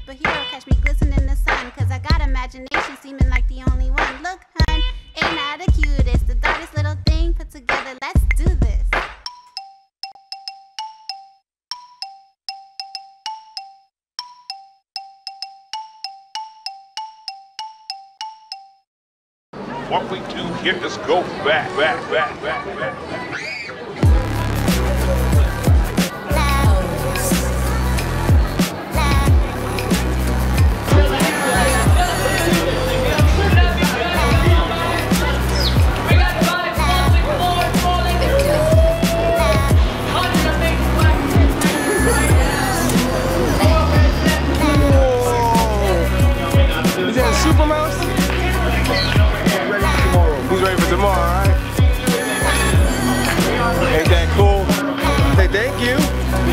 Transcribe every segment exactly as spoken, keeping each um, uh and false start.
superhero, catch me glistening in the sun. Cause I got imagination, seeming like the only one. Look, hun, ain't I the cutest? The darkest little thing put together, let's do this. What we do here is go back, back, back, back, back, back. Is that a super mouse? Who's ready for tomorrow, alright? Ain't that cool? Say thank you.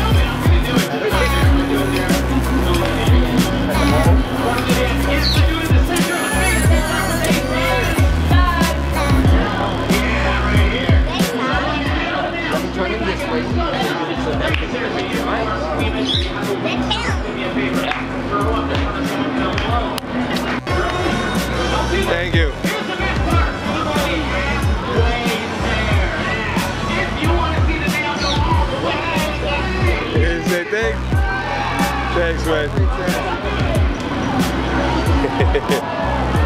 Thank you. Say thanks. Thanks, man.